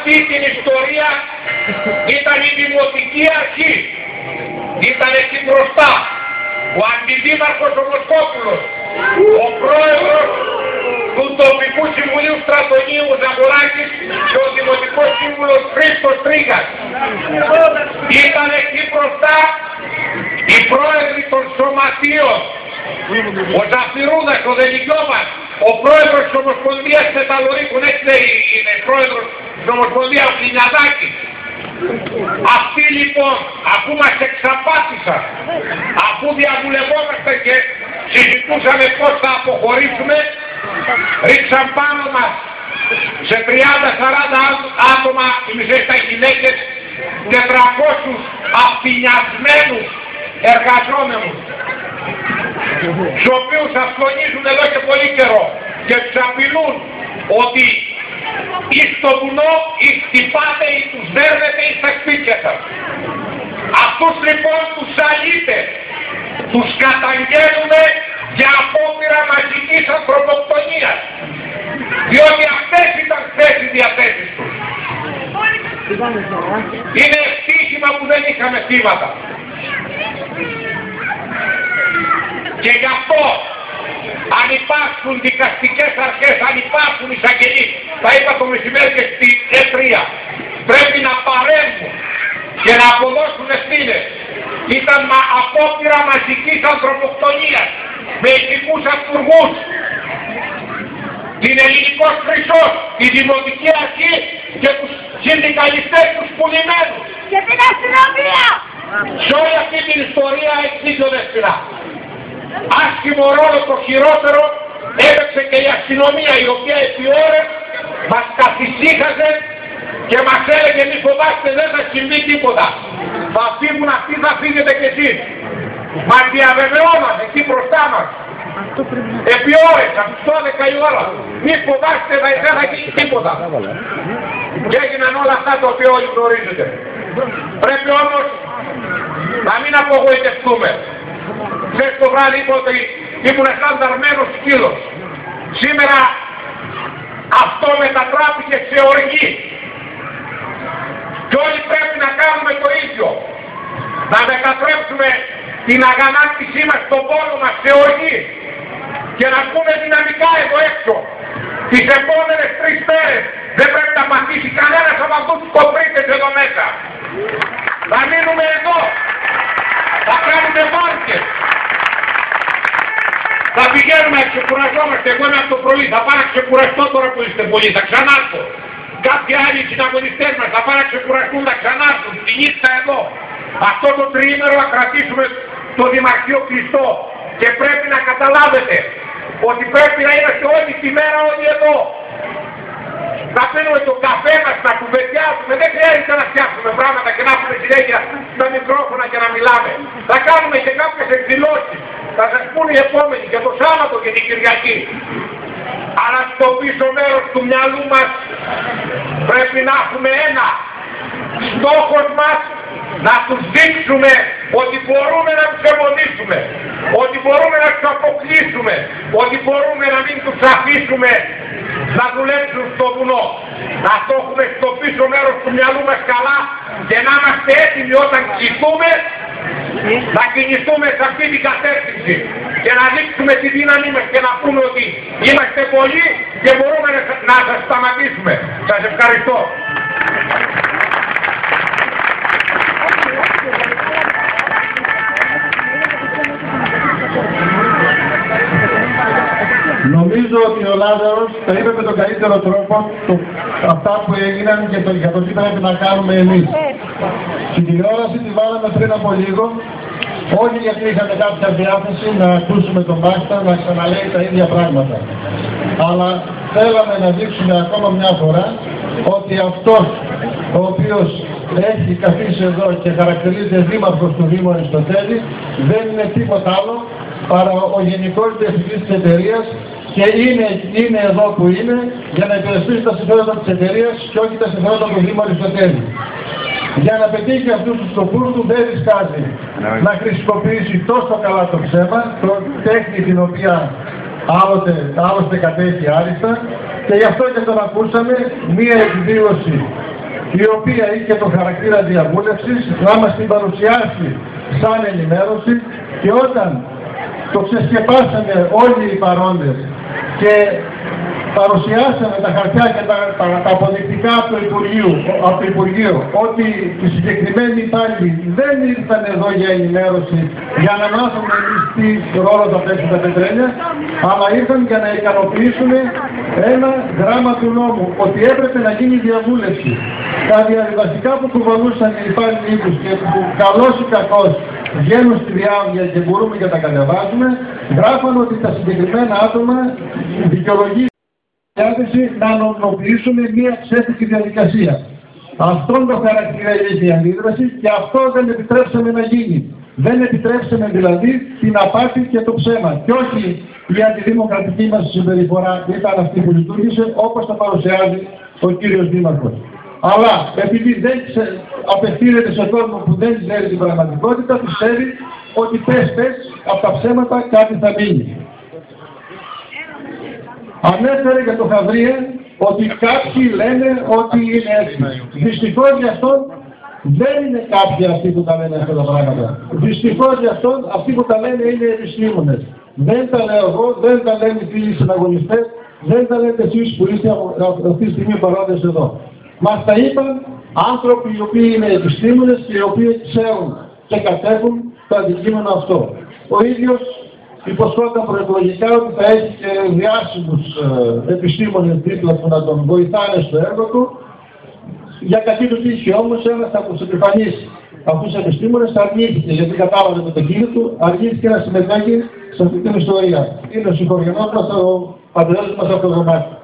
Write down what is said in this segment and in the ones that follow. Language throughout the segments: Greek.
αυτή την ιστορία ήταν η Δημοτική Αρχή. Ήταν εκεί μπροστά ο αντιδήμαρχος ο Μοσκόπουλος, ο πρόεδρος του τοπικού συμβουλίου Στρατονίου Ζαγοράκης και ο δημοτικός σύμβουλος Χρήστος Τρίγας. Ήταν εκεί μπροστά οι πρόεδροι των σωματείων, ο Ζαφυρούδας, ο Δελικιώμας, ο πρόεδρος της Ομοσπονδίας Μεταλλορίκων, έτσι είναι πρόεδρος της Ομοσπονδίας, ο Κλινιαδάκης. Αυτοί λοιπόν, αφού μας εξαπάτησαν, αφού διαβουλευόμαστε και συζητούσαμε πώς θα αποχωρήσουμε, ρίξαν πάνω μας σε 30-40 άτομα, οι μισές ήταν γυναίκες, 400 αφηνιασμένους εργαζόμενους, τους οποίους αφωνίζουν εδώ και πολύ καιρό και τους απειλούν ότι ή στο βουνό ή χτυπάτε ή τους δέρνετε ή στα σπίτια σας. Αυτούς λοιπόν τους αλήτες τους καταγγέλνουμε για απόπειρα μαζικής ανθρωποκτονίας, διότι αυτές ήταν χθες οι διαθέσεις τους. Είναι ευτύχημα που δεν είχαμε θύματα. Και γι' αυτό αν υπάρχουν δικαστικές αρχές, αν υπάρχουν εισαγγελείς, τα είπα το μεσημέρι και στη E3, πρέπει να παρέμβουν και να αποδώσουν ευθύνες. Ήταν απόπειρα μαζικής ανθρωποκτονίας με ηθικούς αυτούργους, την Ελληνικός Χρυσός, τη Δημοτική Αρχή και τους συνδικαλιστές τους πουλημένους. Και την αστυνομία! Σε όλη αυτή την ιστορία έχει δίκιο Δεσποιρά. Άσχημο ρόλο, το χειρότερο, έπαιξε και η αστυνομία, η οποία επί ώρες μας καθησύχαζε και μας έλεγε μη φοβάστε, δεν θα συμβεί τίποτα. Θα φύγουν αυτοί, θα φύγετε κι εσείς. Μας διαβεβαιώναν εκεί μπροστά μας. Επί ώρες, από τις 12 η ώρα. Μη φοβάστε, δεν θα γίνει τίποτα. Και έγιναν όλα αυτά τα οποία όλοι γνωρίζετε. Πρέπει όμως να μην απογοητευτούμε. Χθες το βράδυ είπα ότι ήμουν σαν δαρμένος σκύλος. Σήμερα αυτό μετατράπηκε σε οργή. Και όλοι πρέπει να κάνουμε το ίδιο. Να μετατρέψουμε την αγανάκτησή μας, τον πόνο μας σε οργή. Και να πούμε δυναμικά εδώ έξω. Τις επόμενες 3 μέρες δεν πρέπει να πατήσει κανένας από αυτούς τους κοπρίτες εδώ μέσα. Θα μείνουμε εδώ. Θα κάνουμε μάρκες. Θα πηγαίνουμε να ξεκουραζόμαστε, εγώ είμαι από το πρωί, θα πάω να ξεκουραστώ τώρα που είστε πολλοί, θα ξανάρθω. Κάποιοι άλλοι συναγωνιστές μας θα πάνε να ξεκουραστούν, θα ξανάρθουν, τη νύχτα εδώ. Αυτό το τριήμερο θα κρατήσουμε το Δημαρχείο κλειστό και πρέπει να καταλάβετε ότι πρέπει να είμαστε όλη τη μέρα όλοι εδώ. Θα πίνουμε τον καφέ μας, να κουβεντιάσουμε, δεν χρειάζεται να φτιάξουμε πράγματα και να έχουμε συνέχεια στα μικρόφωνα και να μιλάμε. Θα κάνουμε και κάποιες εκδηλώσεις. Θα σας πούνε οι επόμενοι και το Σάββατο και την Κυριακή. Αλλά στο πίσω μέρος του μυαλού μας πρέπει να έχουμε ένα. Στόχος μας να τους δείξουμε ότι μπορούμε να τους εμποδίσουμε, ότι μπορούμε να τους αποκλείσουμε, ότι μπορούμε να μην τους αφήσουμε να δουλέψουν στο βουνό. Να το έχουμε στο πίσω μέρος του μυαλού μας καλά και να είμαστε έτοιμοι όταν κοιτούμε να κινηθούμε σε αυτή την κατεύθυνση και να δείξουμε τη δύναμή μας και να πούμε ότι είμαστε πολλοί και μπορούμε να σας σταματήσουμε. Σας ευχαριστώ. Νομίζω ότι ο Λάζαρος τα είπε με τον καλύτερο τρόπο αυτά που έγιναν και για το τι πρέπει να κάνουμε εμείς. Στην τηλεόραση τη βάλαμε πριν από λίγο, όχι γιατί είχαμε κάποια διάθεση να ακούσουμε τον Μπάστα να ξαναλέει τα ίδια πράγματα. Αλλά θέλαμε να δείξουμε ακόμα μια φορά ότι αυτός ο οποίος έχει καθίσει εδώ και χαρακτηρίζεται δήμαρχος του Δήμου Αριστοτέλη δεν είναι τίποτα άλλο παρά ο γενικός διευθυντής της εταιρείας και είναι εδώ που είναι για να υπηρεσπίσει τα συμφέροντα της εταιρείας και όχι τα συμφέροντα του Δήμου Αριστοτέλη. Για να πετύχει αυτούς τους σκοπούς του δεν ρισκάζει να χρησιμοποιήσει τόσο καλά το ψέμα, το τέχνη την οποία άλλωστε κατέχει άριστα και γι' αυτό και τον ακούσαμε μία εκδήλωση η οποία είχε το χαρακτήρα διαβούλευσης, να μας την παρουσιάσει σαν ενημέρωση, και όταν το ξεσκεπάσαμε όλοι οι παρόντες και παρουσιάσαμε τα χαρτιά και τα αποδεικτικά από το Υπουργείο ότι οι συγκεκριμένοι υπάλληλοι δεν ήρθαν εδώ για ενημέρωση για να μάθουμε εμείς τι ρόλο θα παίξουν τα πετρέλαια, αλλά ήρθαν για να ικανοποιήσουν ένα γράμμα του νόμου, ότι έπρεπε να γίνει διαβούλευση. Τα διαδικαστικά που κουβαλούσαν οι υπάλληλοι τους και που καλώς ή κακώς βγαίνουν στη διάβγεια και μπορούμε και τα κατεβάζουμε, γράφαν ότι τα συγκεκριμένα άτομα δικαιολογεί να νομιμοποιήσουμε μία ψεύτικη διαδικασία. Αυτόν το χαρακτήρα έχει η αντίδραση και αυτό δεν επιτρέψαμε να γίνει. Δεν επιτρέψαμε δηλαδή την απάτη και το ψέμα. Και όχι η αντιδημοκρατική μας συμπεριφορά ήταν αυτή που λειτουργήσε, όπως τα παρουσιάζει ο κύριος Δήμαρχος. Αλλά επειδή δεν απευθύνεται σε κόσμο που δεν ξέρει την πραγματικότητα, πιστεύει ότι πες από τα ψέματα κάτι θα μείνει. Ανέφερε για το Χαβρία ότι κάποιοι λένε ότι είναι έτσι. Δυστυχώς για αυτόν δεν είναι κάποιοι αυτοί που τα λένε αυτά τα πράγματα. Δυστυχώς για αυτόν αυτοί που τα λένε είναι επιστήμονες. Δεν τα λέω εγώ, δεν τα λένε οι φίλοι συναγωνιστές, δεν τα λέτε εσείς που είστε αυτή τη στιγμή παρόντες εδώ. Μας τα είπαν άνθρωποι οι οποίοι είναι επιστήμονες και οι οποίοι ξέρουν και κατέχουν το αντικείμενο αυτό. Ο ίδιος υποσχόταν προεκλογικά ότι θα έχει και διάσημους επιστήμονες δίπλα του να τον βοηθάνε στο έργο του. Για κακή του τύχη όμως ένας από τους επιφανείς αυτούς τους επιστήμονες αρνήθηκε, γιατί κατάλαβε με το κύριο του, αρνήθηκε να συμμετέχει σε αυτή την ιστορία. Είναι ο συγχωριανός μας, ο πατριώτης μας από το δωμάτιο.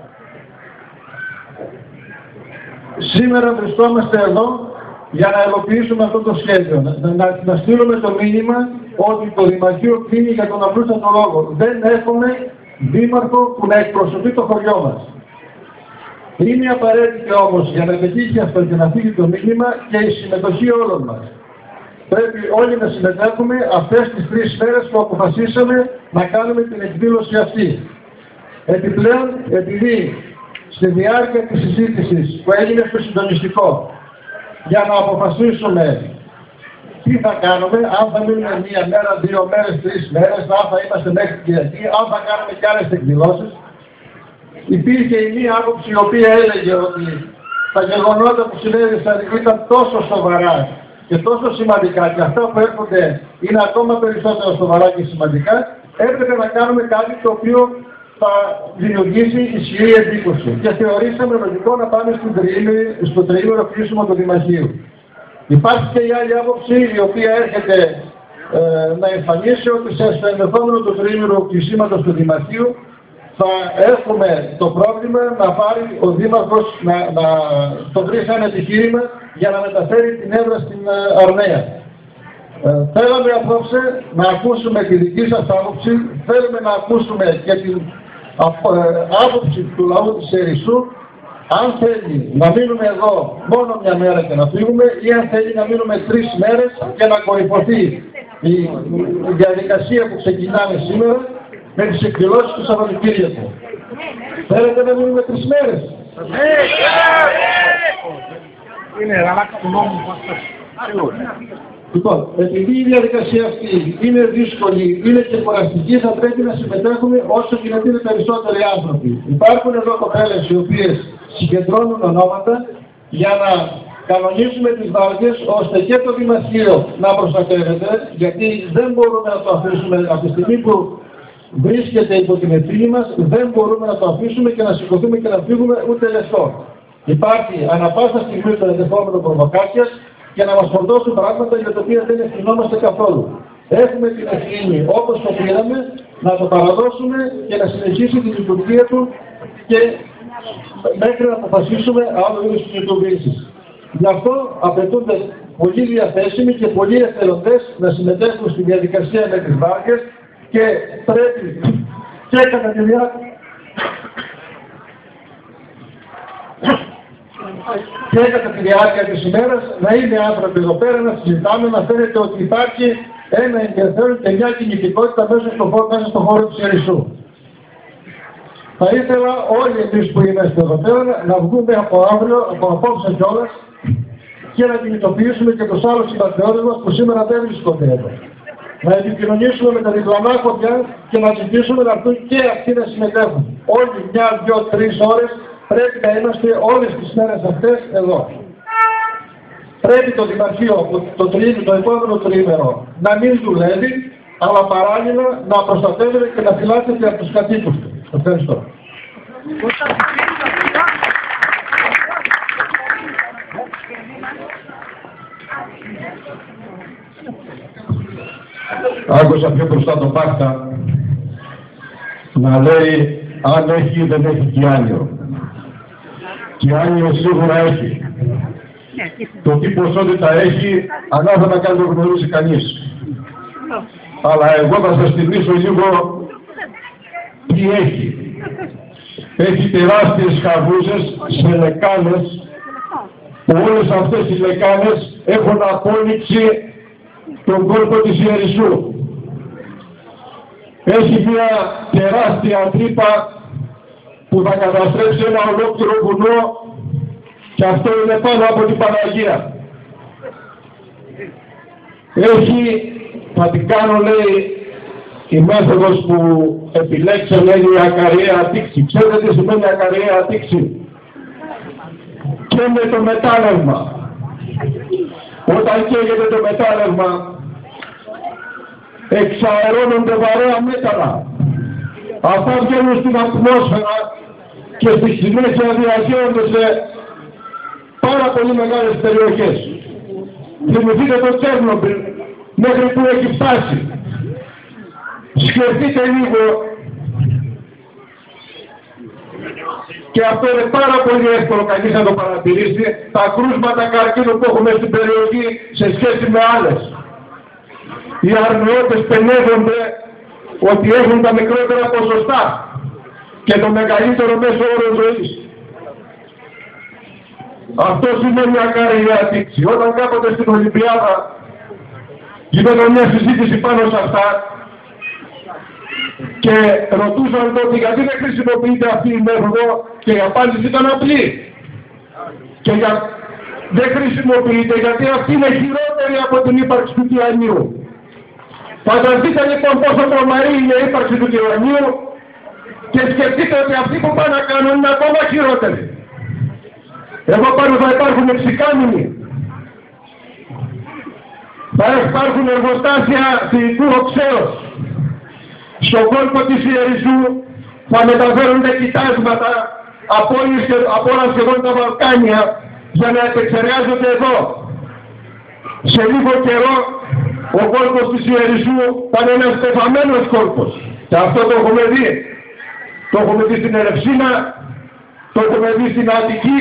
Σήμερα βρισκόμαστε εδώ για να ελοποιήσουμε αυτό το σχέδιο. Να στείλουμε το μήνυμα ότι το Δημαρχείο κλείνει για τον απλούστατο λόγο. Δεν έχουμε δήμαρχο που να εκπροσωπεί το χωριό μας. Είναι απαραίτητη όμως για να πετύχει αυτό και να φύγει το μήνυμα και η συμμετοχή όλων μας. Πρέπει όλοι να συμμετέχουμε αυτές τις 3 μέρες που αποφασίσαμε να κάνουμε την εκδήλωση αυτή. Επιπλέον, επειδή στη διάρκεια της συζήτησης που έγινε στο συντονιστικό για να αποφασίσουμε τι θα κάνουμε, αν θα μείνουμε 1 μέρα, 2 μέρες, 3 μέρες, αν θα είμαστε μέχρι την Κυριακή, αν θα κάνουμε και άλλες εκδηλώσεις, υπήρχε η μία άποψη η οποία έλεγε ότι τα γεγονότα που συνέβησαν ήταν τόσο σοβαρά και τόσο σημαντικά και αυτά που έρχονται είναι ακόμα περισσότερο σοβαρά και σημαντικά, έπρεπε να κάνουμε κάτι το οποίο θα δημιουργήσει ισχυρή εντύπωση. Και θεωρήσαμε λογικό να πάμε στο τριήμερο κλείσιμο του Δημαρχείου. Υπάρχει και η άλλη άποψη η οποία έρχεται να εμφανίσει ότι στο ενδεχόμενο του τριήμερου κλεισίματος του Δημαρχείου θα έχουμε το πρόβλημα να πάρει ο Δήμαρχος να το βρει σαν επιχείρημα για να μεταφέρει την έδρα στην Αρναία. Θέλαμε απόψε να ακούσουμε τη δική σας άποψη, θέλουμε να ακούσουμε και την άποψη του λαού της Ερισσού, αν θέλει να μείνουμε εδώ μόνο 1 μέρα και να φύγουμε ή αν θέλει να μείνουμε 3 μέρες και να κορυφωθεί η διαδικασία που ξεκινάμε σήμερα με τις εκδηλώσεις του Σαββατοκύριακου. Θέλετε να μείνουμε 3 μέρες? Είναι αλλάξει του νόμου. Λοιπόν, επειδή η διαδικασία αυτή είναι δύσκολη, είναι και κουραστική, θα πρέπει να συμμετέχουμε όσο γίνεται περισσότεροι άνθρωποι. Υπάρχουν εδώ κοπέλες οι οποίες συγκεντρώνουν ονόματα για να κανονίσουμε τις βάρδιες ώστε και το Δημαρχείο να προστατεύεται, γιατί δεν μπορούμε να το αφήσουμε από τη στιγμή που βρίσκεται υπό την ευθύνη μας, δεν μπορούμε να το αφήσουμε και να σηκωθούμε και να φύγουμε ούτε λεπτό. Υπάρχει ανα πάσα στιγμή το ενδεχόμενο προβοκάτσιας και να μας φορτώσουν πράγματα για τα οποία δεν ευθυνόμαστε καθόλου. Έχουμε την ευθύνη όπως το πήραμε να το παραδώσουμε και να συνεχίσει την λειτουργία του και μέχρι να αποφασίσουμε άλλο είδους κινητοποιήσεις. Γι' αυτό απαιτούνται πολλοί διαθέσιμοι και πολλοί εθελοντές να συμμετέχουν στη διαδικασία με τις βάρκες και πρέπει και κατά τη διάρκεια της ημέρας να είναι άνθρωποι εδώ πέρα, να συζητάμε, να φαίνεται ότι υπάρχει ένα ενδιαφέρον και μια κινητικότητα μέσα στον χώρο της Ερισσού. Θα ήθελα όλοι εμείς που είμαστε εδώ πέρα να βγούμε από αύριο, από απόψε κιόλας, και να κινητοποιήσουμε και τους άλλους συμπατριώτες μας που σήμερα δεν βρίσκονται εδώ. Να επικοινωνήσουμε με τα διπλανά χωριά και να ζητήσουμε να έρθουν και αυτοί να συμμετέχουν. Όλοι 1, 2, 3 ώρες πρέπει να είμαστε όλες τις μέρες αυτές εδώ. Πρέπει το Δημαρχείο το επόμενο τριήμερο να μην δουλεύει, αλλά παράλληλα να προστατεύεται και να φυλάσσεται από τους κατοίκους του. Ευχαριστώ. Άκουσα πιο μπροστά τον Πάκτα να λέει αν έχει ή δεν έχει κιάνιο. Κιάνιο σίγουρα έχει. Το τι ποσότητα έχει ανάθετα καν το γνωρίζει κανείς. Αλλά εγώ θα σας θυμίσω λίγο τι έχει. Έχει τεράστιες χαβούζες σε λεκάνες που όλες αυτές οι λεκάνες έχουν απόλυξει τον κόλπο της Ιερισσού. Έχει μια τεράστια τρύπα που θα καταστρέψει ένα ολόκληρο βουνό και αυτό είναι πάνω από την Παναγία. Έχει, θα την κάνω λέει, η μέθοδος που επιλέξε λέγει ακαριαία τήξη. Ξέρετε τι σημαίνει ακαριαία τήξη? Και με το μετάλλευμα. Όταν καίγεται το μετάλλευμα εξαερώνονται βαρέα μέταλλα. Αυτά βγαίνουν στην ατμόσφαιρα και στη συνέχεια διαχέονται σε πάρα πολύ μεγάλες περιοχές. Θυμηθείτε το Τσέρνομπιλ μέχρι που έχει φτάσει. Σκεφτείτε λίγο και αυτό είναι πάρα πολύ εύκολο κανείς να το παρατηρήσει, τα κρούσματα καρκίνου που έχουμε στην περιοχή σε σχέση με άλλες. Οι αρνεώτες πενεύονται ότι έχουν τα μικρότερα ποσοστά και το μεγαλύτερο μέσο όρο ζωής. Αυτό σημαίνει ακάρια τήξη. Όταν κάποτε στην Ολυμπιάδα γινόταν μια συζήτηση πάνω σε αυτά και ρωτούσαν τότε γιατί δεν χρησιμοποιείται αυτή η μέθοδο και η απάντηση ήταν απλή. Και δεν χρησιμοποιείται γιατί αυτή είναι χειρότερη από την ύπαρξη του τυραννίου. Φανταστείτε λοιπόν πόσο τρομερή είναι η ύπαρξη του τυραννίου και σκεφτείτε ότι αυτοί που πάνε να κάνουν είναι ακόμα χειρότεροι. Εδώ πάνω θα υπάρχουν εξικάμινοι. Θα υπάρχουν εργοστάσια θηλυκού οξέως. Στον κόλπο της Ιερισσού θα μεταφέρονται κοιτάσματα από όλα σχεδόν τα Βαλκάνια για να επεξεργάζονται εδώ. Σε λίγο καιρό ο κόλπος της Ιερισσού θα είναι ένας πεθαμένος κόλπος. Και αυτό το έχουμε δει. Το έχουμε δει στην Ερευσίνα, το έχουμε δει στην Αττική,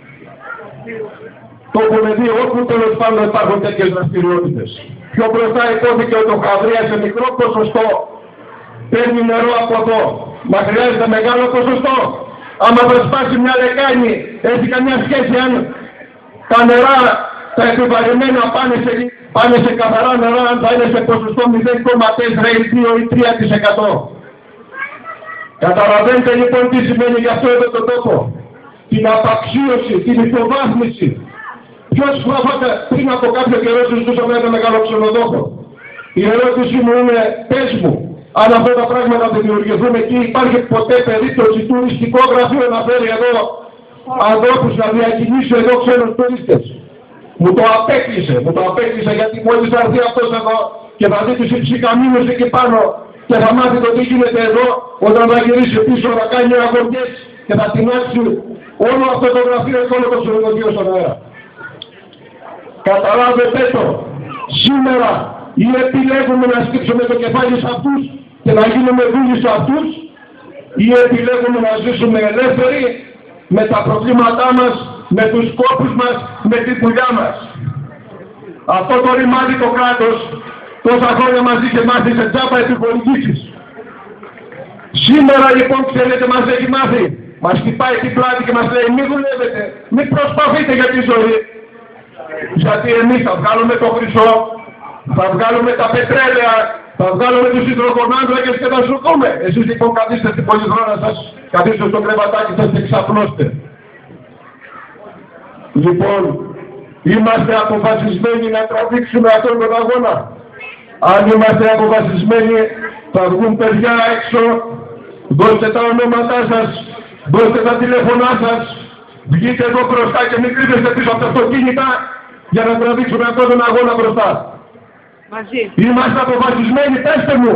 το έχουμε δει όπου τέλος πάντων υπάρχουν τέτοιες δραστηριότητες. Πιο μπροστά υπόθηκε ότι ο Χαβρίας σε μικρό ποσοστό παίρνει νερό από εδώ. Μα χρειάζεται μεγάλο ποσοστό. Άμα θα σπάσει μια λεκάνη, έχει καμιά σχέση αν τα νερά, τα επιβαρημένα πάνε σε καθαρά νερά, αν θα είναι σε ποσοστό 0,4 ή 2 ή 3%. Καταλαβαίνετε λοιπόν τι σημαίνει για αυτό εδώ το τόπο. Την απαξίωση, την υποβάθμιση. Ποιος πριν από κάποιο καιρό συζητούσαμε ένα μεγάλο ξενοδόχο. Η ερώτηση μου είναι, πες μου, αν αυτά τα πράγματα δημιουργηθούν εκεί, υπάρχει ποτέ περίπτωση τουριστικό γραφείο να φέρει εδώ ανθρώπους να διακινήσει εδώ ξένους τουρίστες? Μου το απέκλεισε γιατί μόλις θα έρθει αυτός εδώ και θα δει τους υψηκαμίνους εκεί πάνω και θα μάθει το τι γίνεται εδώ, όταν θα γυρίσει πίσω θα κάνει αγωγές και θα τεινάξει όλο αυτό το γραφείο και όλο το ξενοδοχείο στον αέρα. Καταλάβετε το, σήμερα ή επιλέγουμε να σκύψουμε το κεφάλι σε αυτούς και να γίνουμε δούλοι σε αυτούς, ή επιλέγουμε να ζήσουμε ελεύθεροι με τα προβλήματά μας, με τους κόπους μας, με τη δουλειά μας. Αυτό το ρημάδι το κράτος τόσα χρόνια μας είχε μάθει σε τσάπα επιχορηγήσεις. Σήμερα λοιπόν ξέρετε μας έχει μάθει. Μας χτυπάει την πλάτη και μας λέει μη δουλεύετε, μη προσπαθείτε για τη ζωή. Γιατί εμείς θα βγάλουμε το χρυσό, θα βγάλουμε τα πετρέλαια, θα βγάλουμε τους υδρογονάνθρακες και θα σου πούμε. Εσείς λοιπόν καθίστε στην πολυθρόνα σας, καθίστε στο κρεβατάκι σας και ξαπλώστε. Λοιπόν, Είμαστε αποφασισμένοι να τραβήξουμε αυτόν τον αγώνα. Αν είμαστε αποφασισμένοι, θα βγουν παιδιά έξω, δώστε τα ονόματά σας, δώστε τα τηλέφωνά σας, βγείτε εδώ μπροστά και μην κρύβεστε πίσω από τα αυτοκίνητα για να τραβήξουμε αυτόν τον αγώνα μπροστά. Μαζί. Είμαστε αποφασισμένοι, πέστε μου.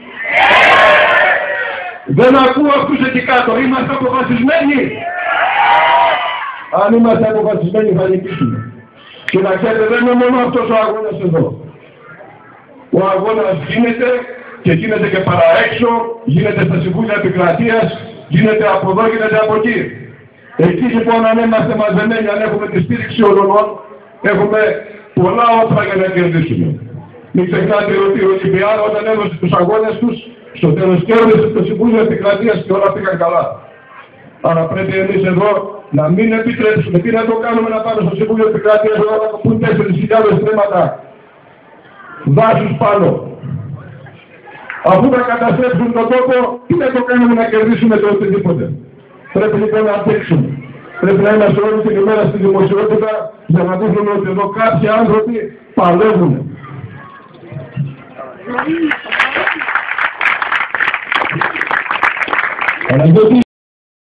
Δεν ακούω αυτούς εκεί κάτω. Είμαστε αποφασισμένοι. Αν είμαστε αποφασισμένοι θα νικήσουμε. Και να ξέρετε, δεν είναι μόνο αυτός ο αγώνας εδώ. Ο αγώνας γίνεται και γίνεται και παραέξω, γίνεται στα Συμβούλια Επικρατείας, γίνεται από εδώ, γίνεται από εκεί. Εκεί λοιπόν αν είμαστε μαζεμένοι, αν έχουμε τη στήριξη όλων, έχουμε πολλά όπλα για να κερδίσουμε. Μην ξεχνάτε ότι ο Ολυμπιάδας όταν έδωσε τους αγώνες τους, στο τέλος κέρδισε το Συμβούλιο Επικρατείας και όλα πήγαν καλά. Άρα πρέπει εμείς εδώ να μην επιτρέψουμε. Τι να το κάνουμε να πάμε στο Συμβούλιο Επικρατείας εδώ να κοπούν 4.000 τμήματα δάσους πάνω. Αφού θα καταστρέψουν τον τόπο, τι να το κάνουμε να κερδίσουμε το οτιδήποτε. Πρέπει λοιπόν να αντέξουμε. Πρέπει να είμαστε όλη την ημέρα στη δημοσιότητα για να δείχνουμε ότι εδώ κάποιοι άνθρωποι παλεύουν.